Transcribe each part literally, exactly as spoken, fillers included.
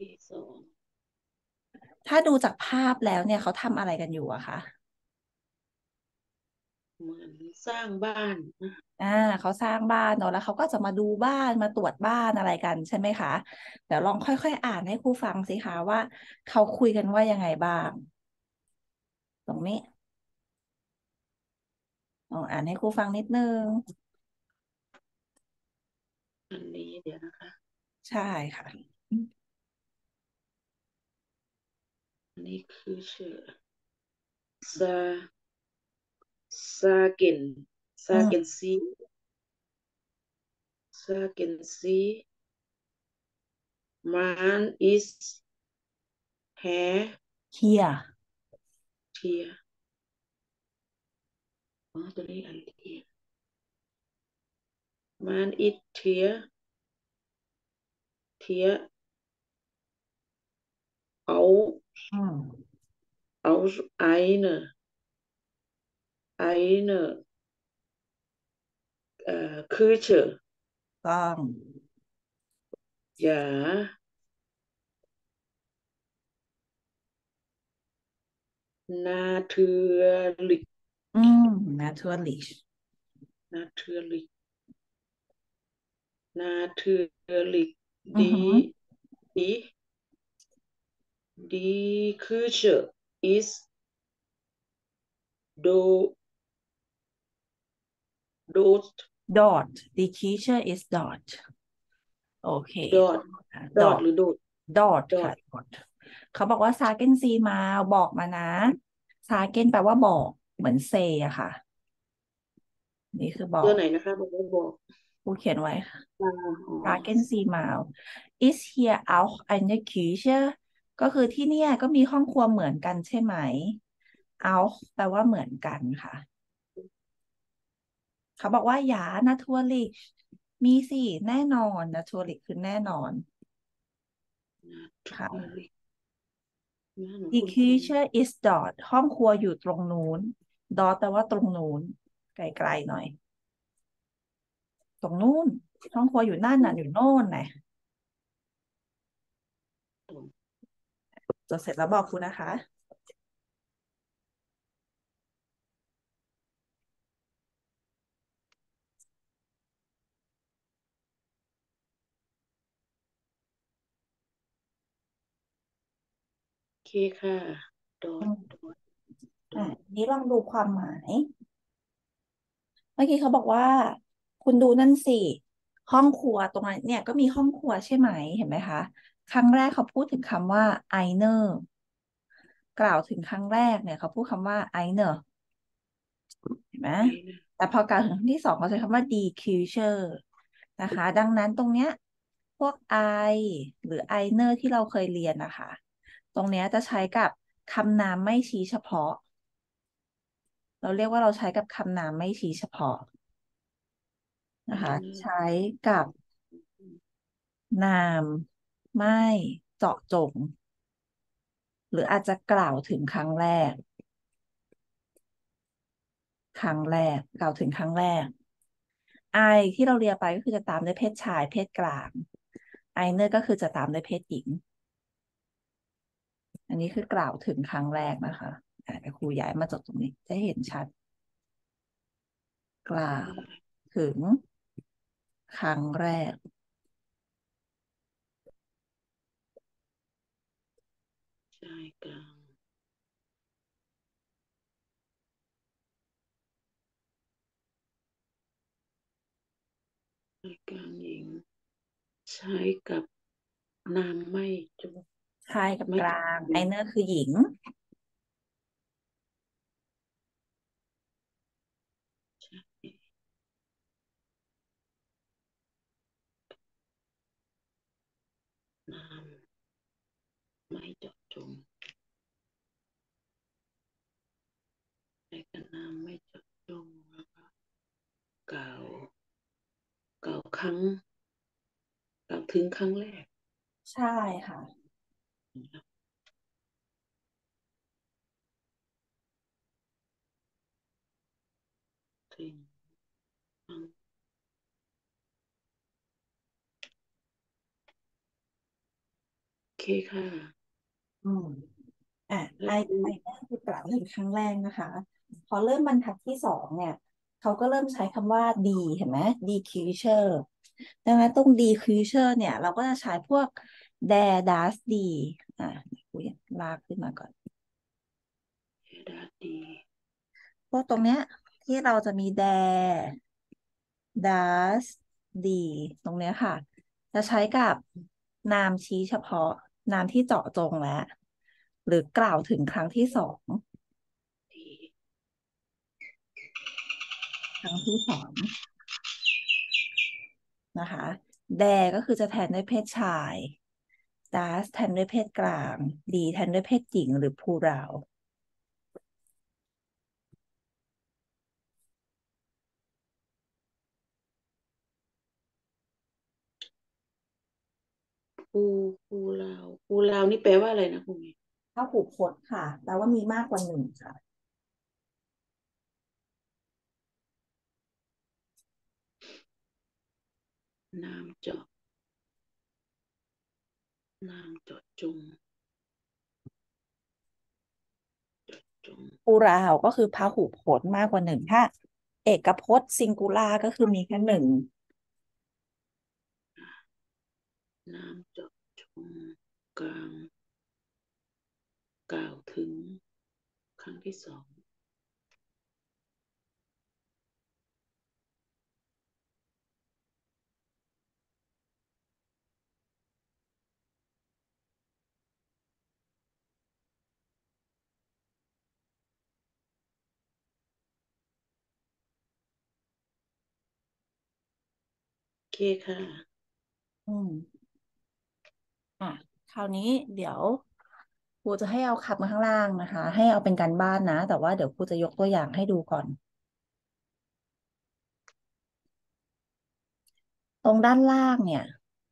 ปีสองถ้าดูจากภาพแล้วเนี่ยเขาทำอะไรกันอยู่อะคะเหมือนสร้างบ้านนะอ่าเขาสร้างบ้านเนอะแล้วเขาก็จะมาดูบ้านมาตรวจบ้านอะไรกันใช่ไหมคะเดี๋ยวลองค่อยๆอ่านให้ครูฟังสิคะว่าเขาคุยกันว่ายังไงบ้างตรงนี้ลองอ่านให้ครูฟังนิดนึงอันนี้เดี๋ยวนะคะใช่ค่ะอันนี้คือชื่อซาซาเกนซาเกนอืมซีซาเกนซีมันอิสแฮเฮียเทียอ๋อตัวนี้อันเทียมันอิสเทียเทียเอาอืมเอาไอเนอไอเนอเอ่อคือเชอต้องอย่า natürlich อืม naturally natürlich natürlich อือหือ die die die Küche ist do dort dot the teacher is dot โอเค dort ดอ dort ทหรือ dot ดอทค่ะ dort ดอทเขาบอกว่าซาเกนซีมาบอกมานะซาเกนแปลว่าบอกเหมือนเซอะค่ะนี่คือบอกตัวไหนนะคะบอกว่าบอกผู้เขียนไว้อ่าอ๋อซาเกนซีมา is here auch eine Küche ก็คือที่เนี่ยก็มีห้องครัวเหมือนกันใช่ไหม auch แปลว่าเหมือนกันค่ะเขาบอกว่าอย่า natürlich มีสิแน่นอน natürlich คือแน่นอนค่ะ natürlich นะหนู The คุณคุณ kitchen is dot ห้องครัวอยู่ตรงนู้น dot แปลว่าตรงนู้นไกลๆหน่อยตรงนู้นห้องครัวอยู่นั่นน่ะอยู่โน่นน่ะจดเสร็จแล้วบอกครูนะคะโอเคค่ะอื dot ม dot อ่ะ dot นี้ลองดูความหมายเมื่อกี้เขาบอกว่าคุณดูนั่นสิห้องครัวตรงนั้นเนี่ยก็มีห้องครัวใช่ไหมเห็นไหมคะครั้งแรกเขาพูดถึงคำว่า einer กล่าวถึงครั้งแรกเนี่ยเขาพูดคำว่า einer เห็นไหมไอ้นะแต่พอกล่าวถึงครั้งที่สองเขาใช้คำว่า die Küche นะคะดังนั้นตรงเนี้ยพวก I หรือ einer ที่เราเคยเรียนนะคะตรงเนี้ยจะใช้กับคำนามไม่ชี้เฉพาะเราเรียกว่าเราใช้กับคำนามไม่ชี้เฉพาะไอ้นะคะนะใช้กับนามไม่เจาะจงหรืออาจจะกล่าวถึงครั้งแรกครั้งแรกกล่าวถึงครั้งแรก ไอที่เราเรียนไปก็คือจะตามด้วยเพศชายเพศกลางไอเนอร์ก็คือจะตามด้วยเพศหญิงอันนี้คือกล่าวถึงครั้งแรกนะคะอ่ะเดี๋ยวครูย้ายมาจดตรงนี้จะเห็นชัดกล่าวถึงครั้งแรกชายกลางชายกลางหญิงใช้กับนามไม่จบชายกับไม่จกลางไอบเนอร์คือหญิงนามไม่เจาะจงใช้กับนามไม่เจาะจงแล้วก็กล่าวกล่าวครั้งกล่าวถึงครั้งแรกใช่ค่ะนะครับถึงครั้งโอเคค่ะอืมอ่ะไอแล้วไอแรกคือกล่าวถึงครั้งแรกนะคะพอเริ่มบรรทัดที่สองเนี่ยเขาก็เริ่มใช้คำว่าดีเห็นไหม decreaser ดังนั้นตรง decreaser เนี่ยเราก็จะใช้พวก there does d อ่ะคุยลากขึ้นมาก่อนเอดาดีพวกตรงเนี้ยที่เราจะมี there does d ตรงเนี้ยค่ะจะใช้กับนามชี้เฉพาะนามที่เจาะจงแล้วหรือกล่าวถึงครั้งที่สองดีครั้งที่สองนะคะ there ก็คือจะแทนด้วยเพศชาย does แทนด้วยเพศกลาง d แทนด้วยเพศหญิงหรือ plural ปูปูลาวปูลาวนี่แปลว่าอะไรนะคุณเมย์ถ้าผูกพจน์ค่ะแปลว่ามีมากกว่าหนึ่งค่ะนามเจาะนามเจาะจงจง plural ก็คือพหูพจน์มากกว่าหนึ่งถ้าเอกพจน์ singular ก็คือมีแค่หนึ่งนามเจาะจงกลางกล่าวถึงครั้งที่สองโอเคค่ะอืมอ่ะคราวนี้เดี๋ยวครูจะให้เอาคำมาข้างล่างนะคะ ให้เอาเป็นการบ้านนะ แต่ว่าเดี๋ยวครูจะยกตัวอย่างให้ดูก่อน ตรงด้านล่างเนี่ย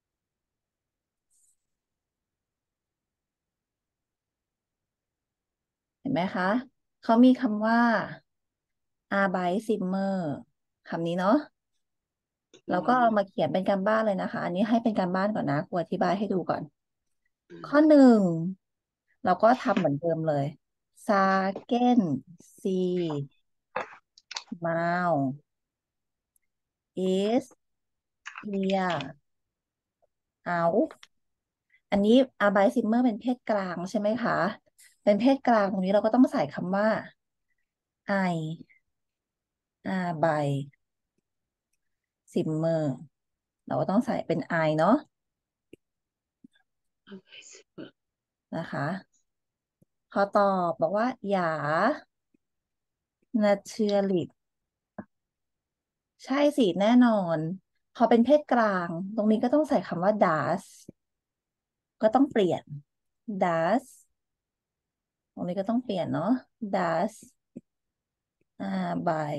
เห็นไหมคะ เขามีคำว่า Arbeitszimmer คำนี้เนาะอืแล้วก็เอามามเขียนเป็นการบ้านเลยนะคะ อันนี้ให้เป็นการบ้านก่อนนะครูอธิบายให้ดูก่อนอืมข้อหนึ่งเราก็ทำเหมือนเดิมเลย Sagen Sie mal ist hier auf อันนี้ Arbeitszimmer เป็นเพศกลางใช่ไหมคะ เป็นเพศกลางตรงนี้เราก็ต้องใส่คำว่า I Arbeitszimmer เราก็ต้องใส่เป็น I เนาะเอาไปสิเปิดนะคะพอตอบบอกว่าอย่า natürlich ใช่สิแน่นอนพอเป็นเพศกลางตรงนี้ก็ต้องใส่คำว่า das ก็ต้องเปลี่ยน das ตรงนี้ก็ต้องเปลี่ยนเนาะ das อ่า by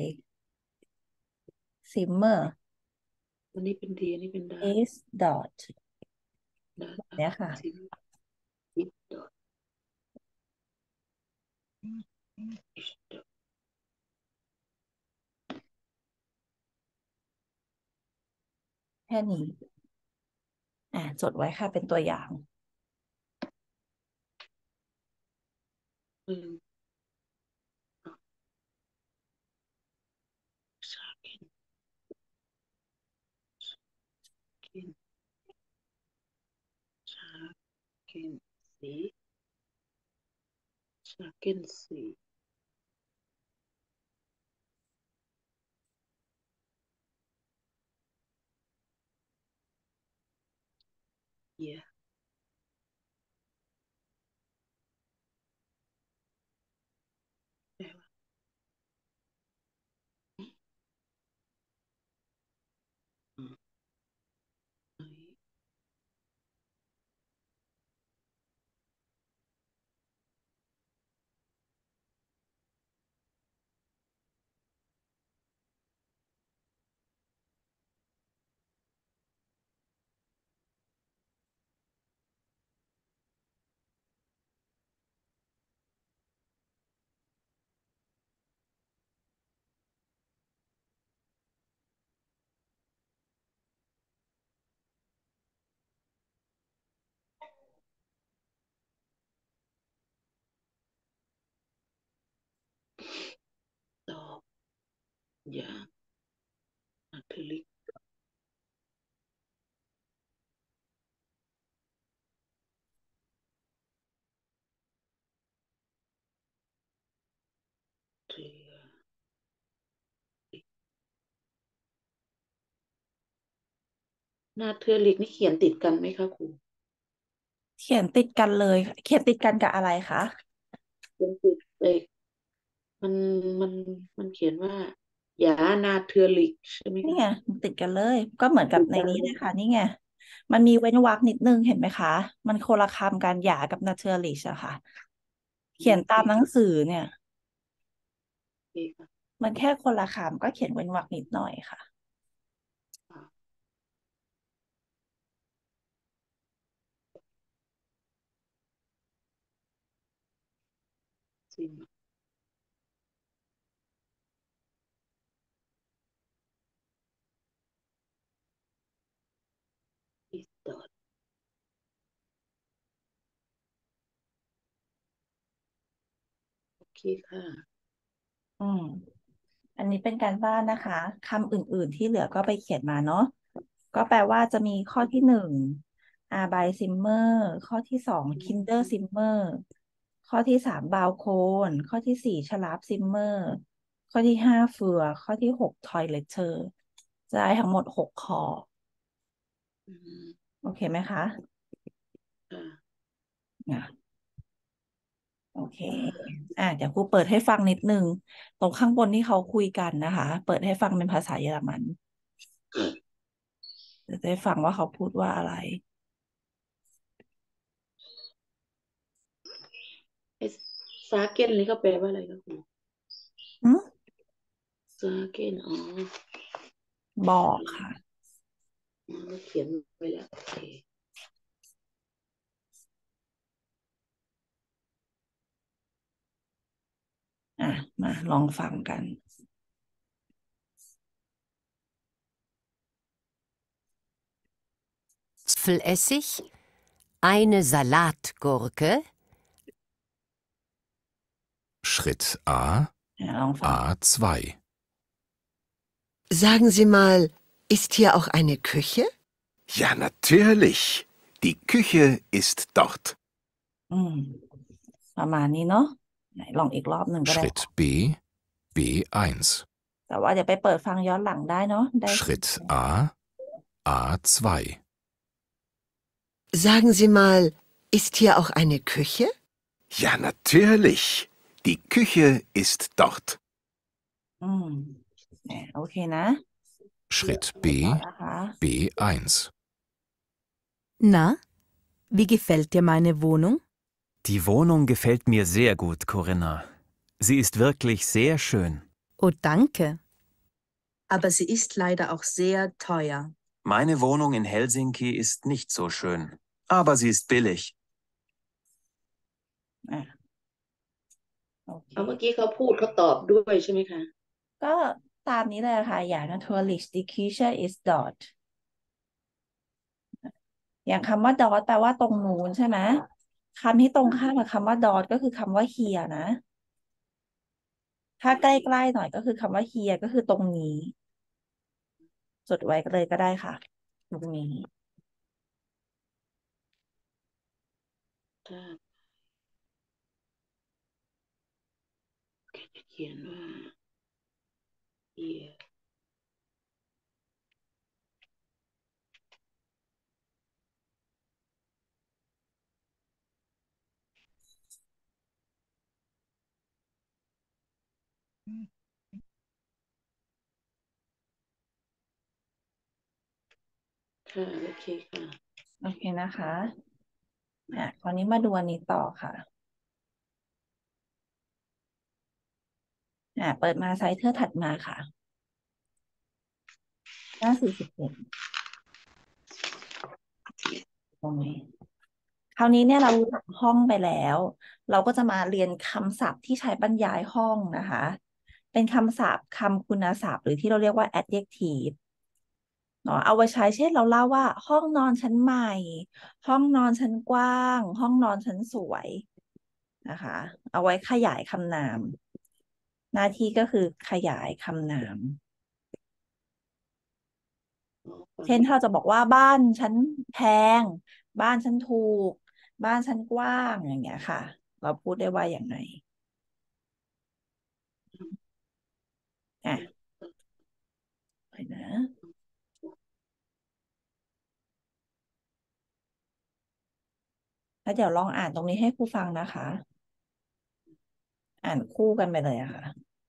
simmer วันนี้เป็นดีอันนี้เป็นดา is dot ดาอัพเนี่ยค่ะซิมอิดดอทอิดดอทแค่นี้อ่าจดไว้ค่ะเป็นตัวอย่างอืมชาเกนเกนชาเกนสีชาเกนสีเย่แปลว่าอืมไออย่างอะคริลิกเทียนาเทอริกนี่เขียนติดกันไหมคะครูเขียนติดกันเลยเขียนติดกันกับอะไรคะเขียนติดเอกมันมันมันเขียนว่ายานาเทอริกใช่ไหมคะนี่ไงติดกันเลยก็เหมือนกับติดในนี้เลยกันเลยค่ะนี่ไงมันมีเว้นวรรคนิดนึงเห็นไหมคะมันคนละคำกันหย่ากับ naturalish อะค่ะเขียนโอเคตามหนังสือเนี่ยโอเคค่ะมันแค่คนละคำก็เขียนเว้นวรรคนิดหน่อยค่ะซิมอิสดอทโอเคค่ะอืม อันนี้เป็นการบ้านนะคะคำอื่นๆที่เหลือก็ไปเขียนมาเนาะก็แปลว่าจะมีข้อที่หนึ่งอาบายซิมเมอร์ข้อที่สองคินเดอร์ซิมเมอร์ข้อที่สามบาวโคนข้อที่สี่ฉลาฟซิมเมอร์ข้อที่ห้าเฟือข้อที่หกทอยเลเตอร์จะได้ทั้งหมดหกข้ออืมโอเคไหมคะค่ะอ่ะโอเคอ่ะเดี๋ยวครูเปิดให้ฟังนิดนึงตรงข้างบนที่เขาคุยกันนะคะเปิดให้ฟังเป็นภาษาเยอรมันจะได้ฟังว่าเขาพูดว่าอะไรไอ้ซาเก้นนี่ก็แปลว่าอะไรคะครูอืมซาเก้นอ๋อบอกค่ะอ๋อเขียนไว้แล้วโอเคอ่ะมาลองฟังกัน Apfelessig, eine Salatgurke, Schritt A, อ่ะลองฟัง A zwei. Sagen Sie mal, ist hier auch eine Küche? Ja, natürlich. Die Küche ist dort. อืมประมาณนี้เนาะไหนลองอีกรอบหนึ่งก็ได้ Schritt B, B eins. แต่ว่าเดี๋ยวไปเปิดฟังย้อนหลังได้เนาะได้ Schritt A, A zwei. Sagen Sie mal, ist hier auch eine Küche? Ja, natürlich. Die Küche ist dort. อืมเนี่ยโอเคนะ Schritt ต่อ B, นะคะ B eins. Na, wie gefällt dir meine Wohnung? Die Wohnung gefällt mir sehr gut, Corinna. Sie ist wirklich sehr schön. Oh, danke. Aber sie ist leider auch sehr teuer. Meine Wohnung in Helsinki ist nicht so schön, aber sie ist billig. อ่ะโอเคเอาเมื่อกี้เขาพูดเขาตอบด้วยใช่ไหมคะก็ตามนี้เลยค่ะอย่าง naturally die Küche ist dort อย่างคำว่า dort แปลว่าตรงนู้นใช่ไหมคำที่ตรงข้ามกับคำว่า dort ก็คือคำว่า here นะ ถ้าใกล้ๆหน่อยก็คือคำว่า here ก็คือตรงนี้จดไว้ก็เลยก็ได้ค่ะตรงนี้ถ้าแกจะเขียนว่าเอียค่ะโอเคค่ะโอเคนะคะอ่ะคราวนี้มาดูอันนี้ต่อค่ะอ่ะเปิดมาไซต์เทอร์ถัดมาค่ะหน้าสี่สิบเอ็ดตรงนี้คราวนี้เนี่ยเรารู้จักห้องไปแล้ว เราก็จะมาเรียนคำศัพท์ที่ใช้บรรยายห้องนะคะ เป็นคำศัพท์คำคุณศัพท์หรือที่เราเรียกว่า adjective เนาะเอาไว้ใช้เช่นเราเล่าว่าห้องนอนชั้นใหม่ ห้องนอนชั้นกว้าง ห้องนอนชั้นสวยนะคะ เอาไว้ขยายคำนามหน้าที่ก็คือขยายคำนามอ๋อฟังเช่นถ้าเราจะบอกว่าบ้านฉันแพง บ้านฉันถูก บ้านฉันกว้างอย่างเงี้ยค่ะ เราพูดได้ว่าอย่างไรอ่ะไปนะ แล้วเดี๋ยวลองอ่านตรงนี้ให้ครูฟังนะคะ อ่านคู่กันไปเลยอะค่ะ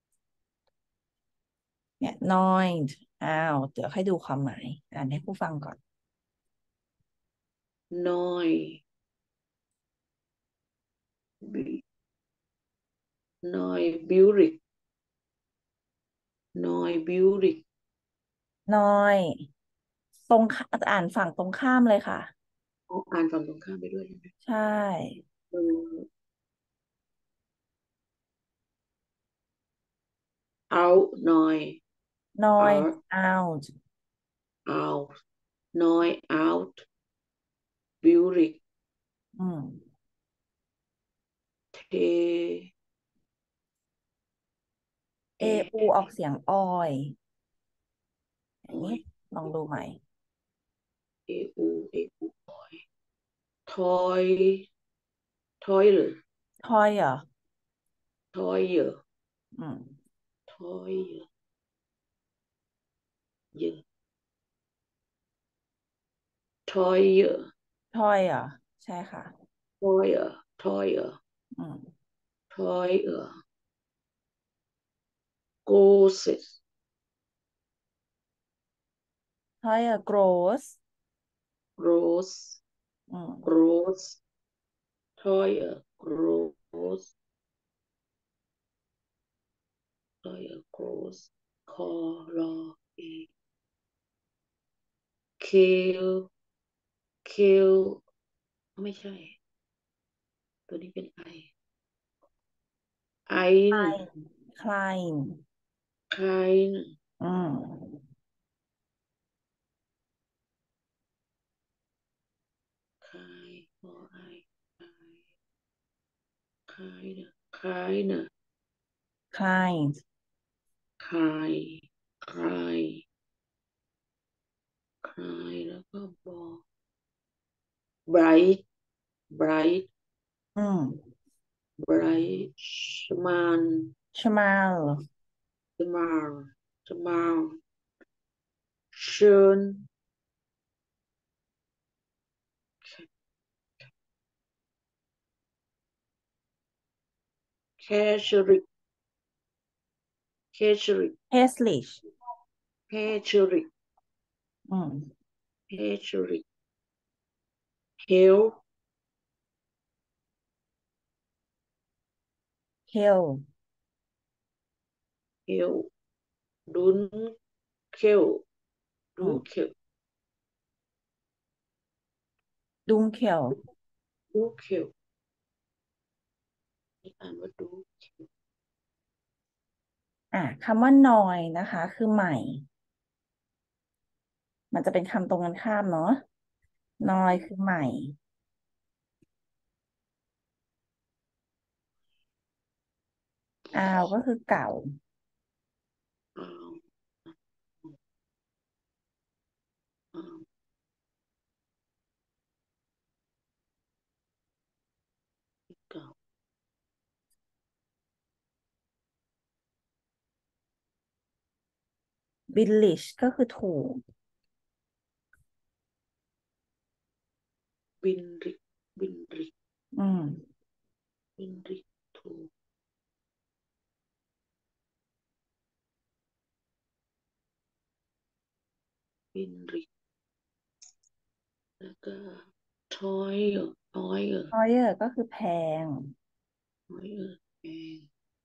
เนี่ย noise อ้าว เดี๋ยวให้ดูความหมาย อ่านให้ครูฟังก่อนน้อยบิน้อยบิวริกน้อยบิวริก noise ตรงข้าอ่านฝั่งตรงข้ามเลยค่ะอ๋ออ่านฝั่งตรงข้ามไปด้วยใช่ไหมใช่เออ out น้อย noise out out out น้อย out บิวริกอืมเทเออูออกเสียงออยอย่างนี้ลองดูใหม่เออูเออูทอยทอยทอยหรือทอยเหรอทอยเยอะอืมทอยเยอะเยอะทอยเยอะทอยเหรอ ใช่ค่ะทอยเยอะทอยเยอะอืมทอยเยอะโกสิสทอยอะ gross โรสอืมโรสทอยเยอะโรสทอยเยอะโรสคอรอเอเคลเคลไม่ใช่ ตัวนี้เป็นไอไอหนึ่ง climb ใครหนึ่งอืมใครพอไอใครใครเนอะใครเนอะ kind ใครใครใครแล้วก็บอก bright bright อืม bright ชมาน smile ชมานชมานเชิญแคชริกแคชริก pastelish แคชริกอืมแคชริกเฮล hill เฮลดุนเคลอืดูมเคล dunkel ดูเคลอ่านว่าดูเคลอ่ะคำว่า noy นะคะ คือใหม่ มันจะเป็นคำตรงกันข้ามเนาะ noy คือใหม่ out ก็คือเก่าอ้าวอ้าวเก่า village ก็คือถูกบินริกบินริกอืมบินริกถูกบินริกแล้วก็ทอยเออทอยเออ higher ก็คือแพงทอยเออแพง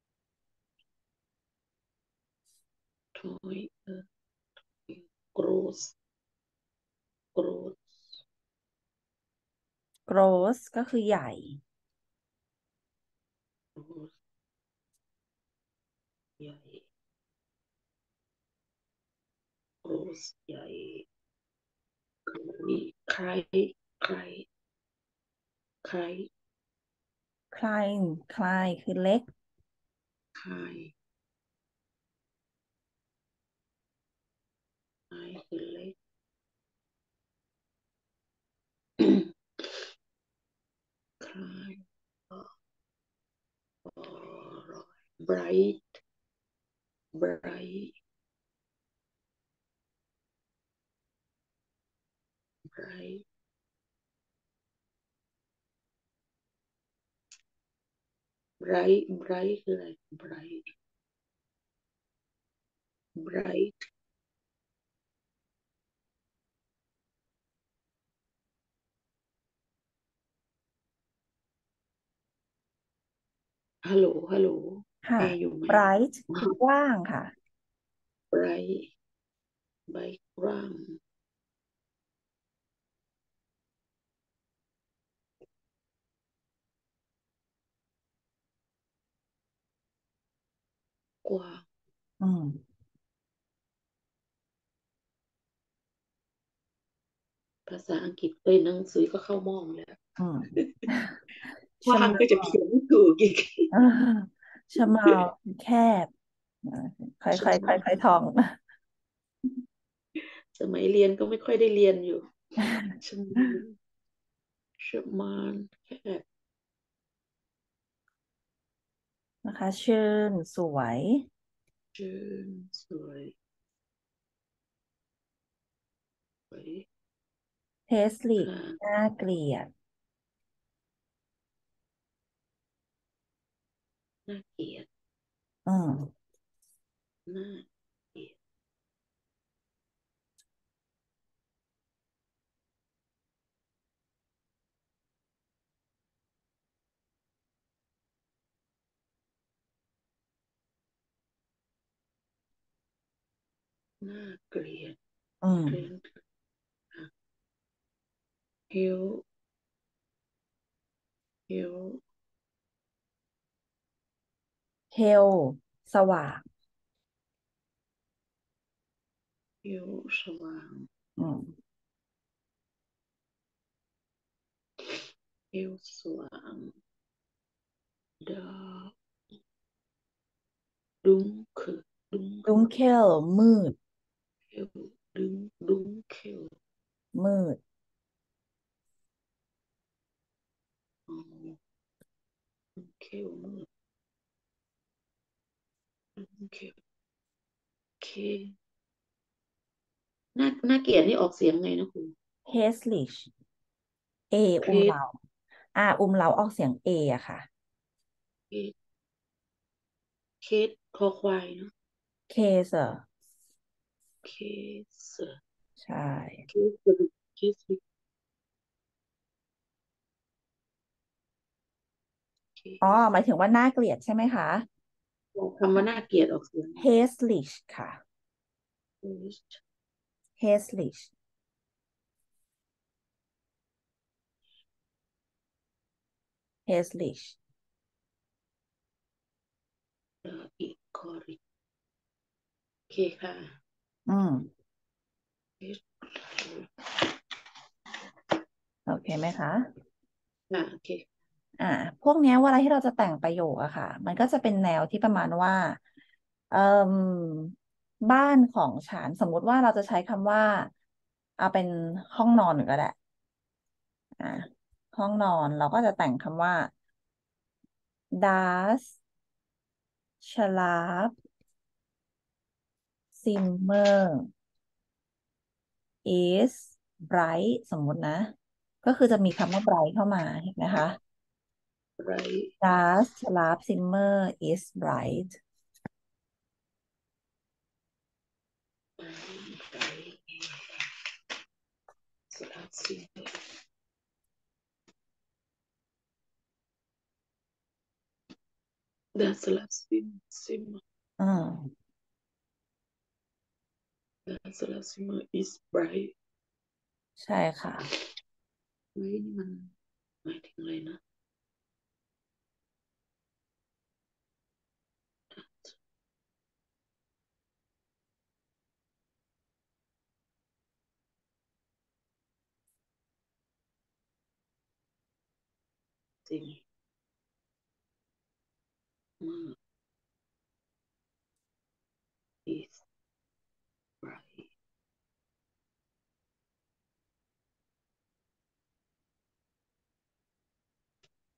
ทอยเออกรสกรส gross ก็คือใหญ่กรสใหญ่กรสใหญ่นี่ใครใครใคร klein klein คือเล็กใครคือเล็ก คลายbright bright bright bright bright คืออะไร bright bright ฮัลโหลฮัลโหลค่ะเออยู่ไหม bright คือกว้างค่ะ bright bright กว้างกว้างอืมภาษาอังกฤษเอ้ยหนังสือก็เข้ามองแล้วอืมกว้าง small ก็จะเขียนไม่ถูกอีกเออ small แคบอ่าค่อยๆค่อยๆค่อยๆท่องสมัยเรียนก็ไม่ค่อยได้เรียนอยู่ชมานชมานแค่นะคะชื่นสวยชื่นสวยสวย tasty ค่ะน่าเกลียดน่าเกลียดอืมน่าเกลียดน่าเกลียดอืมเรียนหิวหิว pale สว่างหิวสว่างอืมหิวสว่างดาดุ้งคือดุ้ง dunkel มืดเขวดุ้งดุ้งเขวมืดอ๋อดุ้งเขวมืดดุ้งเขวเคน่าน่าเกลียดนี่ออกเสียงไงนะครู pastelish a เพอุ้มชเราอ่าอุ้มเราออกเสียง a อะค่ะเคสเคสคอควายเนาะ case เคสใช่เคสกระดูกเคสเคอ๋อสหมายถึงว่าน่าเกลียดใช่ไหมคะคำว่าน่าเกลียดออกเสียง pastelish ค่ะเคส pastelish pastelish ดาอิคอริเคค่ะอืมเคสโอเคไหมคะอ่าโอเคอ่า พวกเนี้ยเวลาที่เราจะแต่งประโยคอะค่ะ มันก็จะเป็นแนวที่ประมาณว่าเอ่มบ้านของฉัน สมมุติว่าเราจะใช้คำว่า เอาเป็นห้องนอนก็ได้ อ่า ห้องนอนเราก็จะแต่งคำว่า das Schlaf Zimmer is bright สมมุตินะ ก็คือจะมีคำว่า bright เข้ามาเห็นไหมคะไร das Schlafzimmer is bright ไรไรสลับซิมดาสลับซิมซิมอืมดาสลับซิม is bright ใช่ค่ะเฮ้ยนี่มันหมายถึงอะไรนะจริงมาก is bright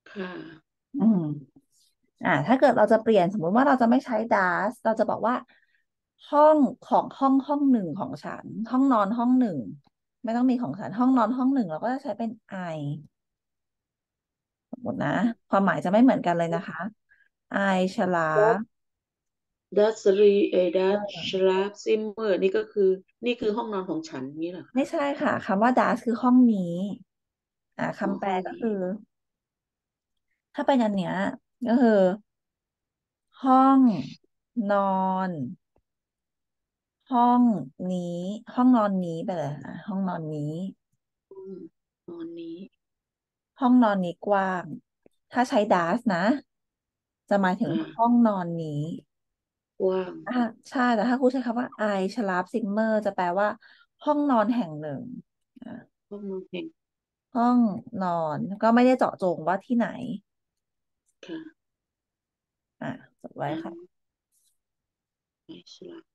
ค่ะอืมอ่าถ้าเกิดเราจะเปลี่ยนสมมุติว่าเราจะไม่ใช้ das เราจะบอกว่าห้องของห้องห้องหนึ่งของฉันห้องนอนห้องหนึ่งไม่ต้องมีของฉันห้องนอนห้องหนึ่งเราก็จะใช้เป็น I สมมตินะความหมายจะไม่เหมือนกันเลยนะคะ I ฉลาดัชรีเอดัชชลาฟซิมเมอร์นี่ก็คือนี่คือห้องนอนของฉันนี่เหรอคะไม่ใช่ค่ะคำว่า das คือห้องนี้อ่าอ๋อคำแปลห้องนี้ก็คือ ถ้าเป็นอันเนี้ยก็คือห้องนอนห้องนี้ห้องนอนนี้ไปเลยอ่ะห้องนอนนี้ห้องนอนนี้ห้องนอนนี้กว้าง ถ้าใช้ das นะ จะหมายถึงค่ะห้องนอนนี้กว้างอ่ะใช่ แต่ถ้าครูใช้คำว่า I ฉลาบซิมเมอร์จะแปลว่าห้องนอนแห่งหนึ่งอ่ะห้องนอนแห่งห้องนอนก็ไม่ได้เจาะจงว่าที่ไหนค่ะอ่ะจดไว้อันค่ะไม่ฉลาด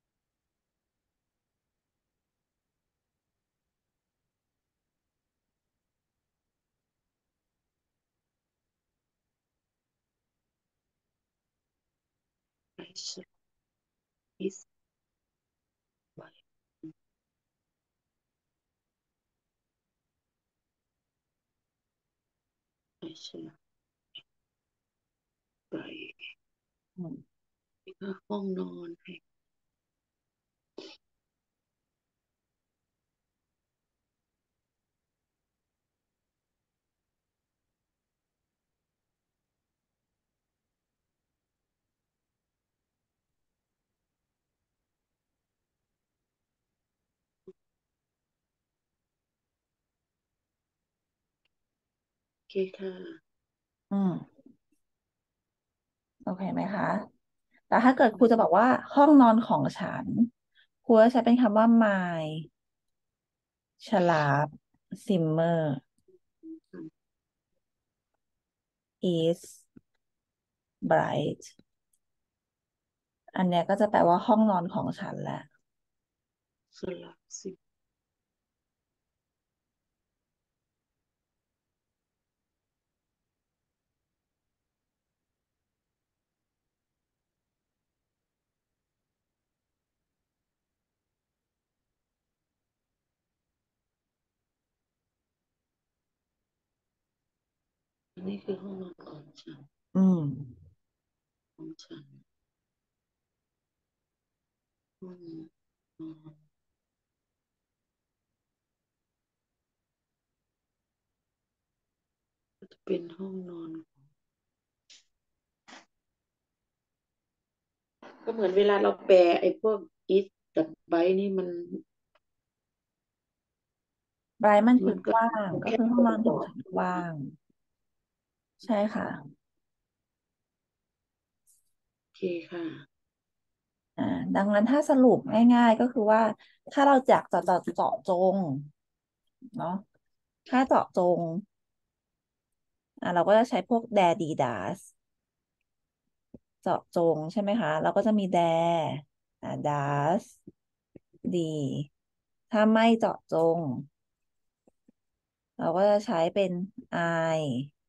ไม่ฉลาดอิสไบไม่ฉลาดไบอืมนี่ก็ห้องนอนแห่งโอเคค่ะอืมโอเคไหมคะ แต่ถ้าเกิดครูจะบอกว่าห้องนอนของฉันครูจะใช้เป็นคำว่า my ฉลาบ simmer is bright อันเนี้ยก็จะแปลว่าห้องนอนของฉันแหละสลับสิบอันนี้คือห้องนอนของฉันอืมของฉันห้องนอนก็จะเป็นห้องนอนก็เหมือนเวลาเราแปลไอ้พวก is กับ by นี่มัน bright มันคืมันก็อกว้างก็แค่คือห้องนอนของบอกฉันกว้างใช่ค่ะโอเคค่ะอ่าดังนั้นถ้าสรุปง่ายๆก็คือว่าถ้าเราอยากจะเจาะเจาะจงเนาะถ้าเจาะจงอ่าเราก็จะใช้พวก dare d das เจาะจงใช่ไหมคะเราก็จะมี dare อ่า das ดีถ้าไม่เจาะจงเราก็จะใช้เป็น I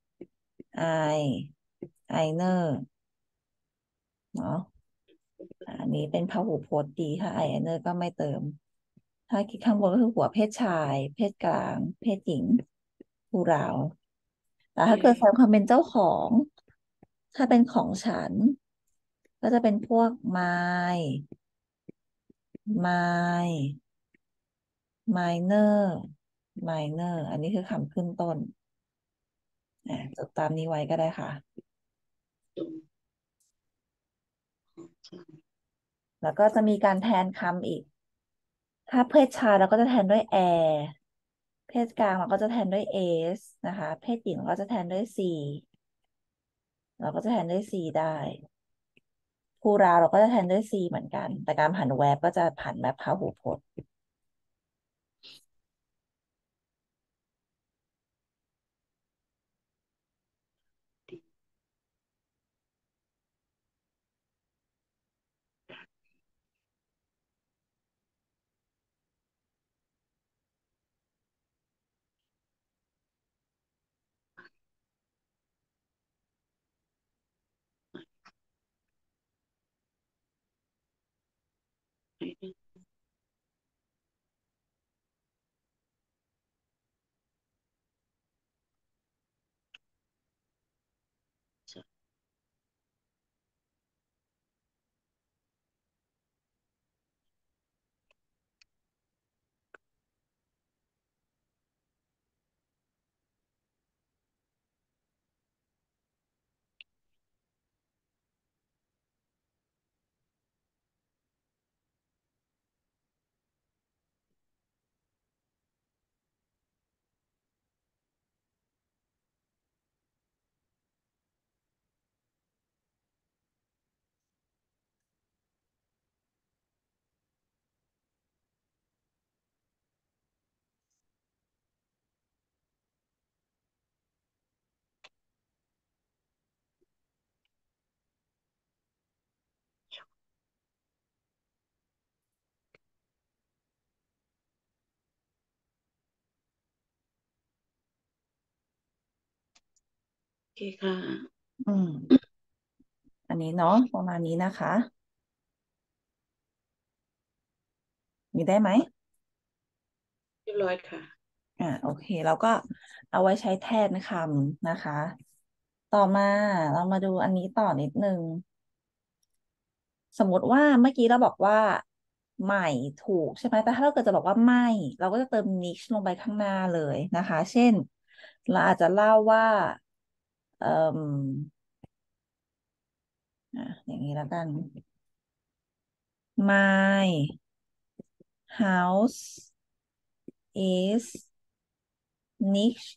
I einer เนาะอันนี้เป็นพหูพจน์ดีถ้า einer ก็ไม่เติมถ้าคิดข้างบนก็คือหัวเพศชายเพศกลางเพศหญิงผู้เราวแต่โอเคถ้าเกิดแสดงความเป็นเจ้าของถ้าเป็นของฉันก็จะเป็นพวก my my minor minor อันนี้คือคำขึ้นต้นอ่าจดตามนี้ไว้ก็ได้ค่ะตรงของฉันแล้วก็จะมีการแทนคำอีก ถ้าเพศชายเราก็จะแทนด้วย air เพศกลางเราก็จะแทนด้วย s นะคะ เพศหญิงเราก็จะแทนด้วย c เราก็จะแทนด้วย c ได้ผู้ราเราก็จะแทนด้วย c เหมือนกัน แต่การผันแวบก็จะผันแบบพหูพจน์เคค่ะอืม อันนี้เนาะประมาณนี้นะคะ มีได้ไหมเรียบร้อยค่ะอ่าโอเคแล้วก็เอาไว้ใช้แทนคำนะคะ ต่อมาเรามาดูอันนี้ต่อนิดนึง สมมติว่าเมื่อกี้เราบอกว่าใหม่ถูกใช่ไหมแต่ถ้าเราเกิดจะบอกว่าไม่ เราก็จะเติม niche ลงไปข้างหน้าเลยนะคะ เช่น เราอาจจะเล่าว่าเอ่มอ่ะอย่างนี้แล้วกัน my house is niche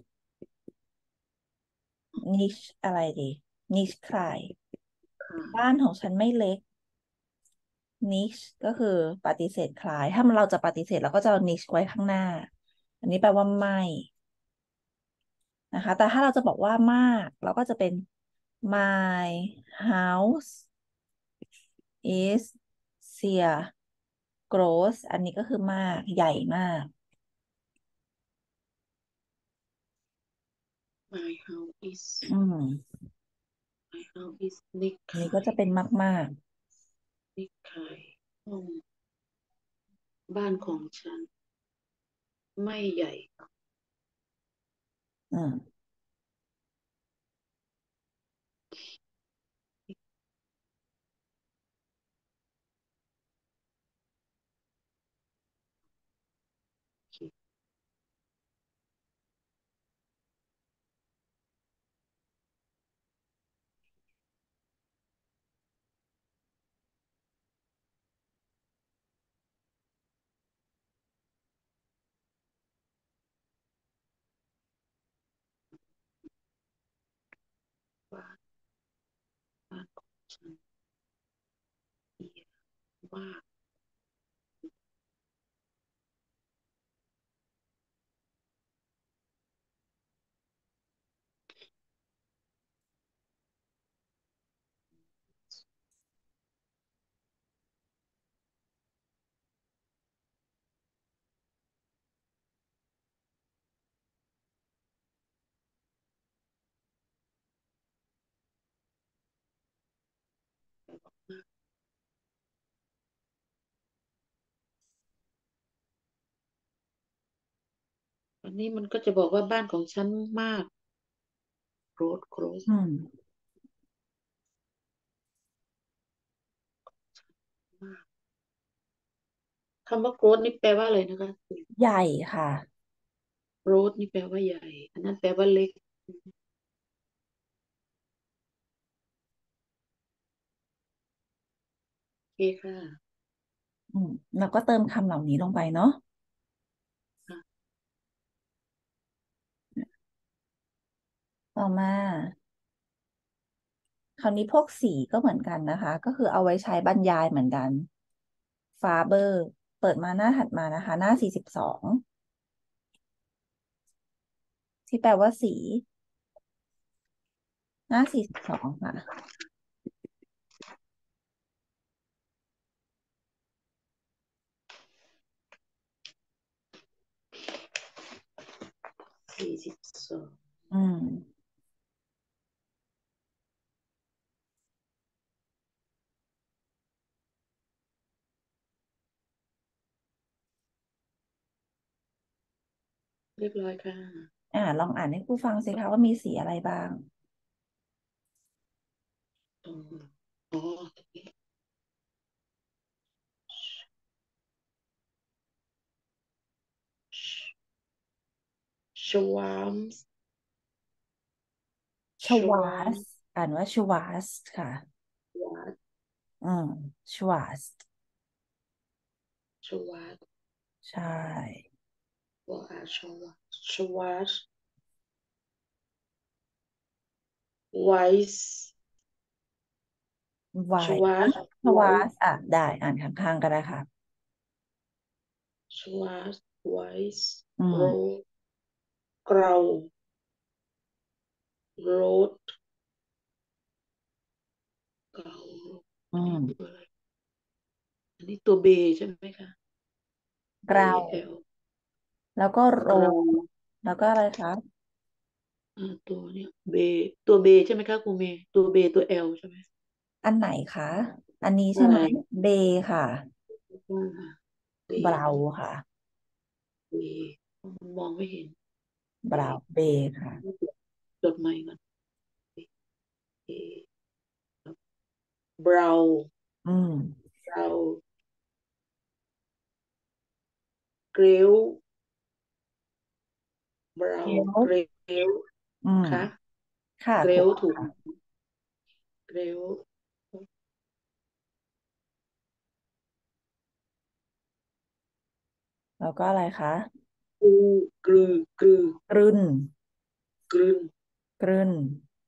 niche อะไรดี niche ใครค่ะบ้านของฉันไม่เล็ก niche ก็คือปฏิเสธคล้าย ถ้ามันเราจะปฏิเสธเราก็จะเอา niche ไว้ข้างหน้า อันนี้แปลว่าไม่นะคะ แต่ถ้าเราจะบอกว่ามาก เราก็จะเป็น my house is sehr groß อันนี้ก็คือมาก ใหญ่มาก my house is อืม my house is นิกอันนี้ก็จะเป็นมากมากนิกไข่ห้องบ้านของฉัน ไม่ใหญ่อืมบ้านบ้านของฉันใหญ่มาก อันนี้มันก็จะบอกว่าบ้านของฉันมาก growth growth อืมมากคำว่า growth นี่แปลว่าอะไรนะคะใหญ่ค่ะ growth นี่แปลว่าใหญ่ อันนั้นแปลว่าเล็ก โอเคค่ะอืม แล้วก็เติมคำเหล่านี้ลงไปเนาะค่ะต่อมา คราวนี้พวกสีก็เหมือนกันนะคะ ก็คือเอาไว้ใช้บรรยายเหมือนกัน ฟาเบอร์ เปิดมาหน้าถัดมานะคะ หน้าสี่สิบสองที่แปลว่าสี หน้าสี่สิบสองค่ะสี่สิบสองอืมเรียบร้อยค่ะอ่า ลองอ่านให้ครูฟังสิคะว่ามีสีอะไรบ้างตรงอ๋อตรงนี้ ชวามส์ชชวาวามส อ่านว่าชวาสค่ะวัดอืม ชวาสชวัดใช่วอาชวัดชวัดไวส์ไวชวัดชวาส อ่ะ ได้ อ่านข้างๆก็ได้ค่ะชวัดไวส์อืมโรเกราโรดเกราอืมตัวอะไรอันนี้ตัวเบใช่ไหมคะเกราเอ แอลแล้วก็โรเกราแล้วก็อะไรคะอ่าตัวเนี้ยเบตัวเบใช่ไหมคะครูเมย์ตัวเบตัวเอลใช่ไหมอันไหนคะ อันนี้ใชใช่ไหม่เบค่ะว่าค่ะเบบราวเนาะค่ะเบมันมองไม่เห็นบเบราวเบค่ะจดใหม่ก่อนเบราวอืมบราวเกรลบราเกวลเกรลอืมค่ะค่ะเกรถูกลถูกค่ะเกรลแล้วก็อะไรคะกรือกรือกรืกรึนกรืนกรึน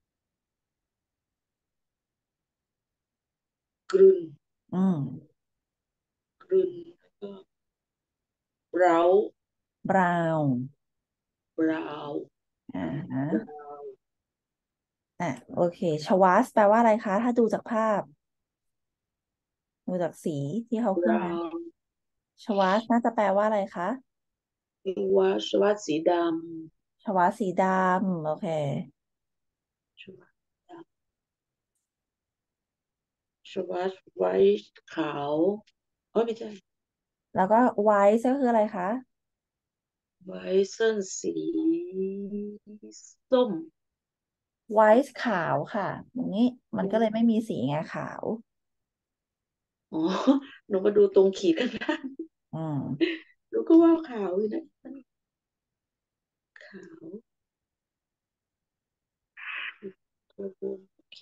กรืนอืมกรืนแล้วก็บราวบราวน์บราวอ่าฮะบราวอ่ะโอเคชวาสแปลว่าอะไรคะ ถ้าดูจากภาพ ดูจากสีที่เขาบราขึ้นมาวชวาสน่าจะแปลว่าอะไรคะวัชวัตสีดชวาสสีดำโอเคำชวัตดำชวัตไว้ขาวเอ๋อไม่ใช่แล้วก็ไวท์ก็คืออะไรคะไว้เส้นสีส้มไวท์ขาวค่ะอย่างนี้มันก็เลยไม่มีสีไงขาวอ๋อหนูมาดูตรงขีดข้างล่างอืมหนูก็ว่าขาวอยู่นะขาวโอเค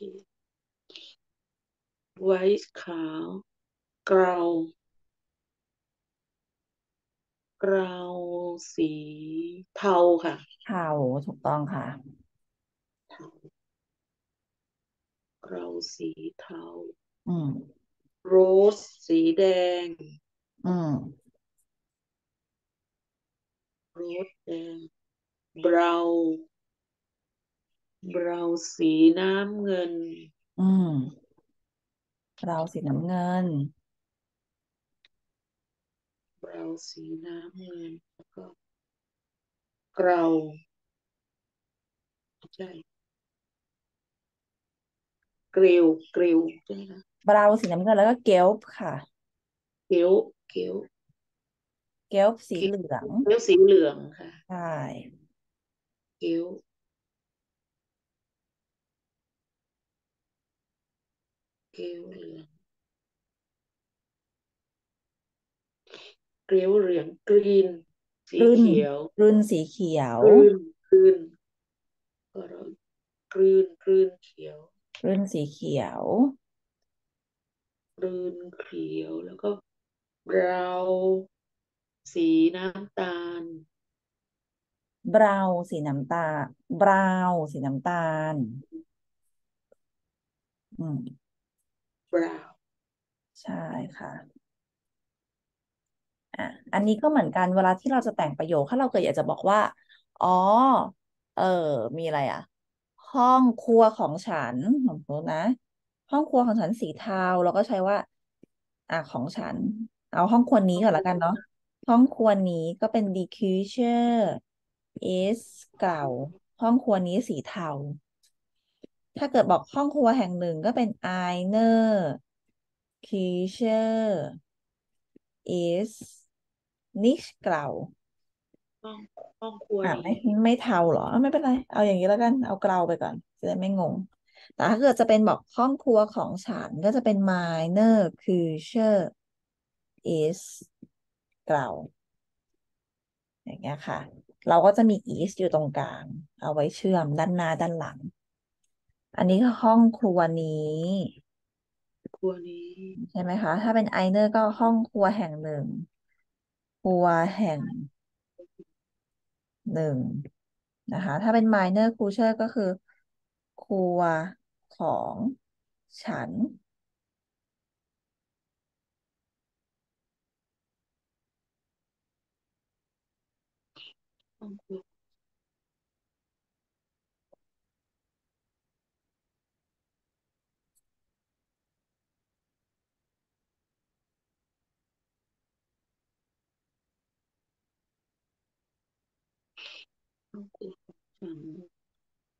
ไว้ขาวกราวกราวสีเทาค่ะเทาถูกต้องค่ะเทากราวสีเทาอืมโรสสีแดงอืมโรสแดงบราวน์บราวน์สีน้ำเงินอืมเราสีน้ำเงินบราวน์สีน้ำเงินแล้วก็กราวใช่เกลียวเกลียวใช่ไหมคะบราวน์สีน้ำเงินแล้วก็เกลป์ค่ะเกลียวเกลียวเกลป์สีเกลียวเหลืองเกลียวสีเหลืองค่ะใช่เกลียวเกลียวเหลืองเกลียวเหลืองกรีนสีรุ่นเขียวรุ่นสีเขียวกรีนกรีนก็เรากรีนกรีนเขียวรุ่นสีเขียวกรีนเขียวแล้วก็บราวน์สีน้ำตาลบราวน์สีน้ำตาลบราวน์สีน้ำตาลอืมบราวน์ใช่ค่ะ อ่ะอันนี้ก็เหมือนกันเวลาที่เราจะแต่งประโยคถ้าเราเกิดอยากจะบอกว่าอ๋อเออมีอะไรอ่ะห้องครัวของฉันสมมตินะห้องครัวของฉันสีเทาเราก็ใช้ว่าอ่ะของฉันเอาห้องครัวนี้ก่อนแล้วกันเนาะห้องครัวนี้ก็เป็น die Küche ist เก่าห้องครัวนี้สีเทาถ้าเกิดบอกห้องครัวแห่งหนึ่งก็เป็น eine Küche ist nicht grau ห้องห้องครัวอ่ะไม่นี้ไม่เทาเหรออ่ะไม่เป็นไรเอาอย่างนี้แล้วกันเอาเกลาไปก่อนจะได้ไม่งงแต่ถ้าเกิดจะเป็นบอกห้องครัวของฉันก็จะเป็น meine Küche ist เกลาอย่างเงี้ยค่ะเราก็จะมี is อยู่ตรงกลางเอาไว้เชื่อมด้านหน้าด้านหลังอันนี้คือห้องครัวนี้ครัวนี้ใช่ไหมคะถ้าเป็น eine ก็ห้องครัวแห่งหนึ่งครัวแห่งหนึ่ง นะคะถ้าเป็น minor crucial ก็คือครัวของฉันห้องครัวห้องครัวของฉัน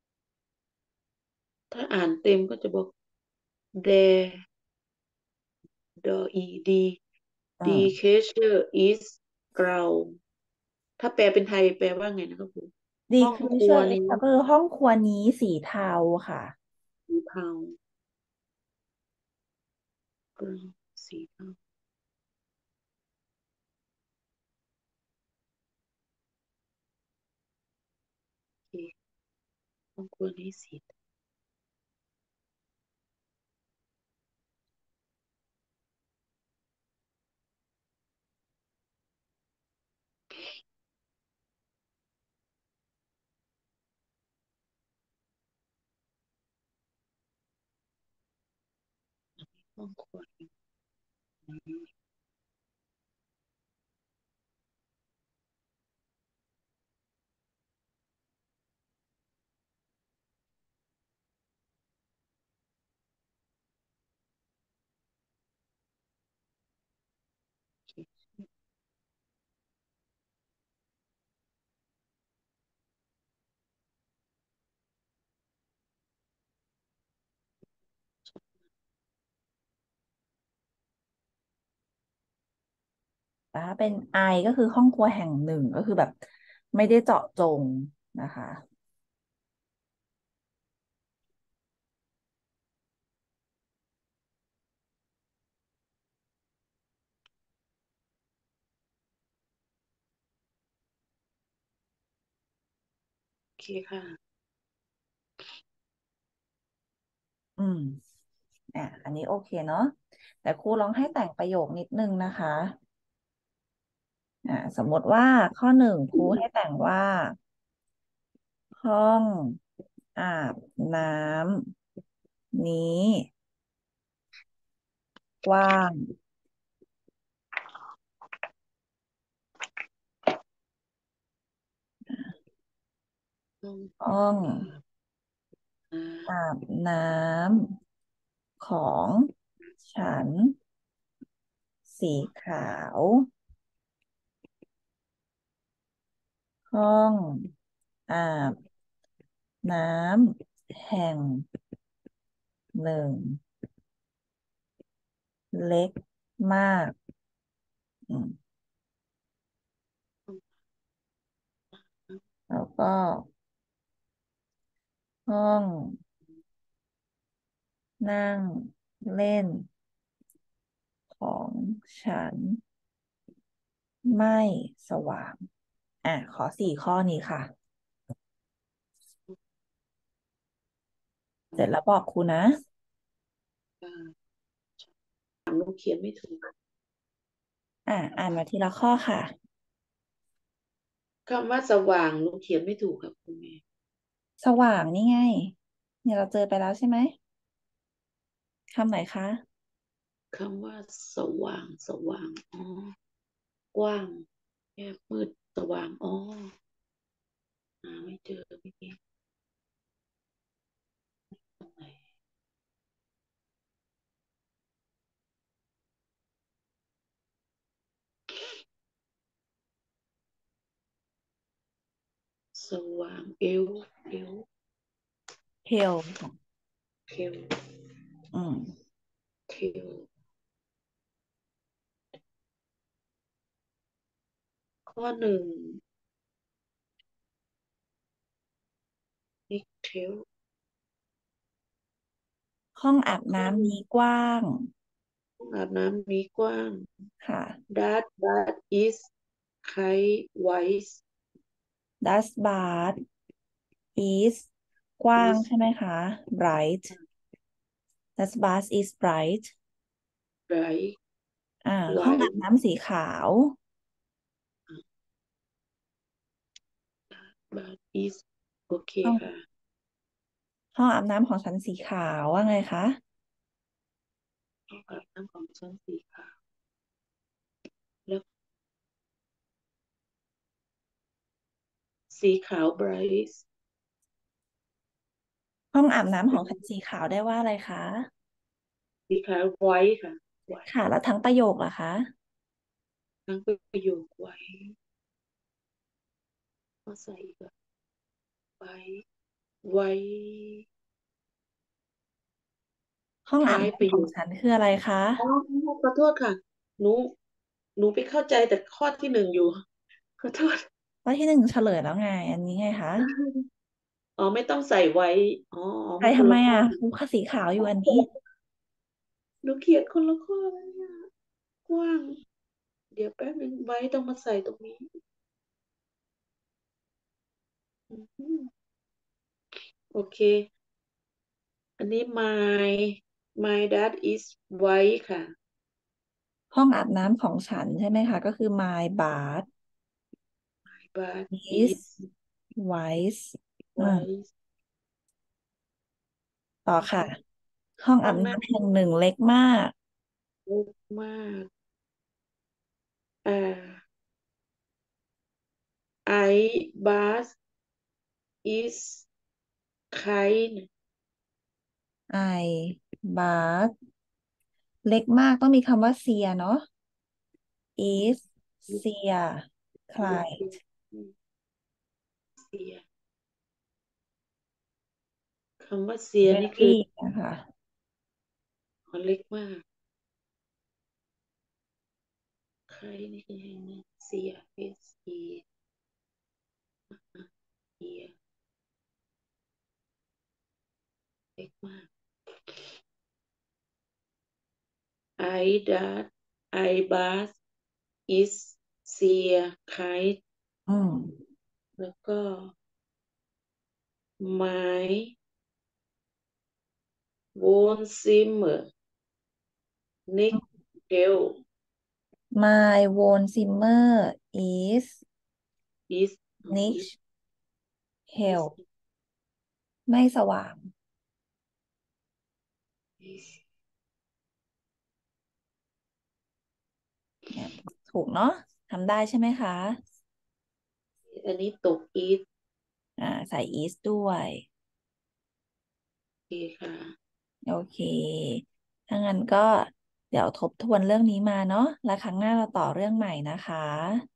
ถ้าอ่านเต็มก็จะบอก there the e d อื the ม creature is ground ถ้าแปลเป็นไทยแปลว่าไงนะครับครู The ห้องครัว creature is นี้ก็คือห้องครัวนี้สีเทาค่ะสีเทา ground สีเทาโอเคห้องครัวนี้สีเทาห้องครัวนี้โอเคนะคะเป็น I ก็คือห้องครัวแห่งหนึ่งก็คือแบบไม่ได้เจาะจงนะคะโอเคค่ะอืมอ่ะอันนี้โอเคเนาะแต่ครูลองให้แต่งประโยคนิดนึงนะคะอ่าสมมติว่าข้อหนึ่งครูให้แต่งว่า ห้องอาบน้ำนี้กว้างห้องห้องอาบน้อาบน้ำของฉัน สีขาว ห้องอาบน้ำแห่งหนึ่ง เล็กมากอืมแล้วก็ห้องนั่งเล่นของฉัน ไม่สว่าง อ่ะ ขอสี่ข้อนี้ค่ะ เสร็จแล้วบอกครูนะำอ่านหนูเขียนไม่ถูกอ่ะ อ่านมาทีละข้อค่ะคำว่าสว่างหนูเขียนไม่ถูกครับคุณแม่สว่างนี่ไง เนี่ยเราเจอไปแล้วใช่ไหม คำไหนคะคำว่าสว่างสว่างอ๋อกว้างแยกมืดสว่างอ๋อหาไม่เจอเมื่อกี้ตรงไหนสว่างเอวเอวเทลค่ะเทลอืมเทลข้อหนึ่งนิกเทลห้องอาบข้อหน้ำนึ่งนี้กว้างห้องอาบน้ำนี้กว้างค่ะ that that is kite wise Das Bad is กว้าง is ใช่ไหมคะ bright Das Bad is bright bright อ่า ห้องอาบ white น้ำสีขาว that is โอเคห้องค่ะห้องอาบน้ำของฉันสีขาวว่าไงคะห้องอาบน้ำของฉันสีขาวแล้วสีขาว bright ห้องอาบน้ำของฉันสีขาวได้ว่าอะไรคะสีขาว white ค่ะ white ค่ะ แล้วทั้งประโยคล่ะคะทั้งประโยค white มาใส่อีกอะ white white ห้องคอาล้าบยประน้ำขโยองคฉันคืออะไรคะ? อ๋อ ขอโทษค่ะ หนู หนูไปเข้าใจแต่ข้อที่ หนึ่ง อยู่ ขอโทษข้อที่ หนึ่ง เฉลยแล้วไง อันนี้ไงคะอ๋อ ไม่ต้องใส่ไว้ อ๋อใส่มันคทำนไมละข้ออะ? ครู ค สีขาวอยู่อันนี้หนูเขียนคนละข้อเลยอะ กว้าง เดี๋ยวแป๊บหนึ่ง ไว้ต้องมาใส่ตรงนี้ อือฮึ โอเค อันนี้ my my dad is white ค่ะห้องอาบน้ำของฉัน ใช่ไหมคะ ก็คือ my bath my bath is is white อืม white ต่ออือค่ะฮึ หห้องอ้าองบนน้ำ แห่งหนึ่ง เล็กมากำ เล็กมาก อ่า I bath is kind I bath เล็กมากต้องมีคำว่า seer เนาะ is seer kind อืม seer คำว่า seer นี่คือ very นะคะอ๋อ เล็กมาก kind นี่คือยังไง seer s e อะฮะ seer เล็กมาก I bath I bath is seer kind อืมแล้วก็ my wohnzimmer next hell my wohnzimmer is is อ๋อ is nicht is hell ไม่สว่าง is เนี่ย ถูกเนาะ ทำได้ใช่ไหมคะ? อันนี้ตก is อ่า ใส่ is ด้วยโอเคค่ะโอเค ถ้างั้นก็เดี๋ยวทบทวนเรื่องนี้มาเนาะ แล้วครั้งหน้าเราต่อเรื่องใหม่นะคะ